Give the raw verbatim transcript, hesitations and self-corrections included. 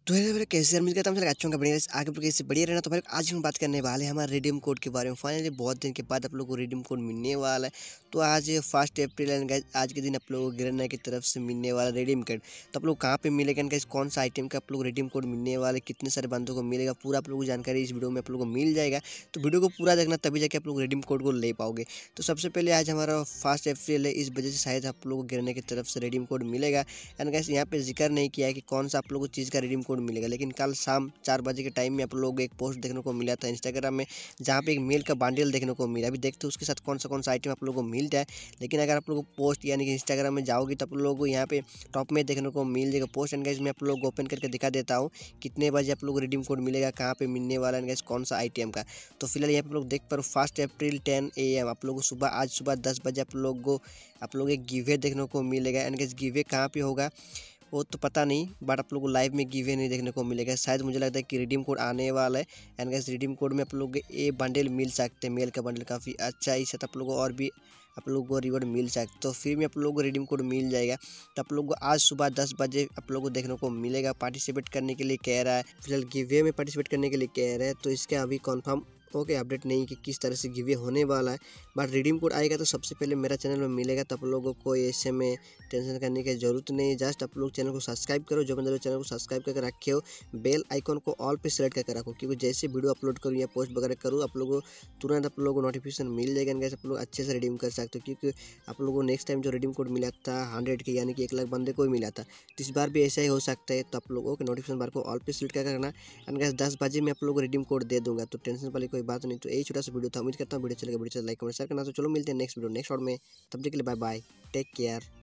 तो है मेरे कैसे यार मिल गया था मुझे अच्छा होगा बढ़िया आगे पर कैसे बढ़िया रहना। तो भाई आज हम बात करने वाले हैं हमारे रिडीम कोड के बारे में। फाइनली बहुत दिन के बाद आप लोगों को रिडीम कोड मिलने वाला है। तो आज फर्स्ट अप्रैल एंड गाइस आज के दिन आप लोगों को गिरना की तरफ से मिलने वाला रिडीम कोड। तो आप लोग कहाँ पे मिलेगा गाइस, कौन सा आइटम का आप लोग रिडीम कोड मिलने वाले, कितने सारे बंदों को मिलेगा, पूरा आप लोगों को जानकारी इस वीडियो में आप लोगों को मिल जाएगा। तो वीडियो को पूरा देखना तभी जाके आप लोग रिडीम कोड को ले पाओगे। तो सबसे पहले आज हमारा फर्स्ट अप्रैल है, इस वजह से शायद आप लोगों को गिरने की तरफ से रिडीम कोड मिलेगा। एंड गाइस यहाँ पे जिक्र नहीं किया है कि कौन सा आप लोगों को चीज़ का रिडीम कोड मिलेगा, लेकिन कल शाम चार बजे के टाइम में आप लोगों को एक पोस्ट देखने को मिला था इंस्टाग्राम में, जहाँ पे एक मेल का बंडल देखने को मिला। अभी देखते हैं उसके साथ कौन सा कौन सा आइटम आप लोगों को मिल जाए। लेकिन अगर आप लोगों को पोस्ट यानी कि इंस्टाग्राम में जाओगे तो आप लोगों को यहाँ पे टॉप में देखने को मिल जाएगा पोस्ट। एंड गाइस मैं आप लोगों को ओपन करके दिखा देता हूँ कितने बजे आप लोगों को रिडीम कोड मिलेगा, कहाँ पे मिलने वाला है, कौन सा आइटम का। तो फिलहाल यहाँ पे लोग देख पर first April ten A M आप लोगों को सुबह आज सुबह दस बजे आप लोगों को आप लोग एक गिवे देखने को मिलेगा। एंड गाइस गिवे कहाँ पे होगा वो तो पता नहीं, बट आप लोग को लाइव में गिवे नहीं देखने को मिलेगा। शायद मुझे लगता है कि रिडीम कोड आने वाला है। एंड गाइस रिडीम कोड में आप लोग को ये बंडल मिल सकते हैं, मेल का बंडल काफ़ी अच्छा है। इससे आप लोगों को और भी आप लोगों को रिवॉर्ड मिल सकते, तो फ्री में आप लोगों को रिडीम कोड मिल जाएगा। तो आप लोगों को आज सुबह दस बजे आप लोगों को देखने को मिलेगा। पार्टिसिपेट करने के लिए कह रहा है, फिलहाल गिवे में पार्टिसिपेट करने के लिए कह रहा है। तो इसका अभी कन्फर्म ओके अपडेट नहीं कि किस तरह से गिवे होने वाला है, बट रिडीम कोड आएगा तो सबसे पहले मेरा चैनल में मिलेगा। तो आप लोगों को ऐसे में टेंशन करने की जरूरत नहीं है। जस्ट आप लोग चैनल को सब्सक्राइब करो, जो बंदे चैनल को सब्सक्राइब करके रखे हो, बेल आइकन को ऑल पे सेलेक्ट करके रखो, क्योंकि जैसे वीडियो अपलोड करूँ या पोस्ट वगैरह करूँ आप लोगों को तुरंत आप लोगों को नोटिफिकेशन मिल जाएगा। इनके आप लोग अच्छे से रिडीम कर सकते हो, क्योंकि आप लोगों को नेक्स्ट टाइम जो रिडीम कोड मिला था हंड्रेड के यानी कि एक लाख बंदे को ही मिला था, तो इस बार भी ऐसा ही हो सकता है। तो आप लोगों को नोटिफिकेशन बार को ऑल पे सेलेक्ट करके रखना। एंड गाइस दस बजे मैं आप लोगों को रिडीम कोड दे दूंगा, तो टेंशन वाली कोई बात नहीं। तो यही छोटा सा वीडियो था, उम्मीद करता हूँ वीडियो चलेगा, वीडियो लाइक कमेंट शेयर करना। तो चलो मिलते हैं नेक्स्ट वीडियो नेक्स्ट और में, तब तक के लिए बाय बाय, टेक केयर।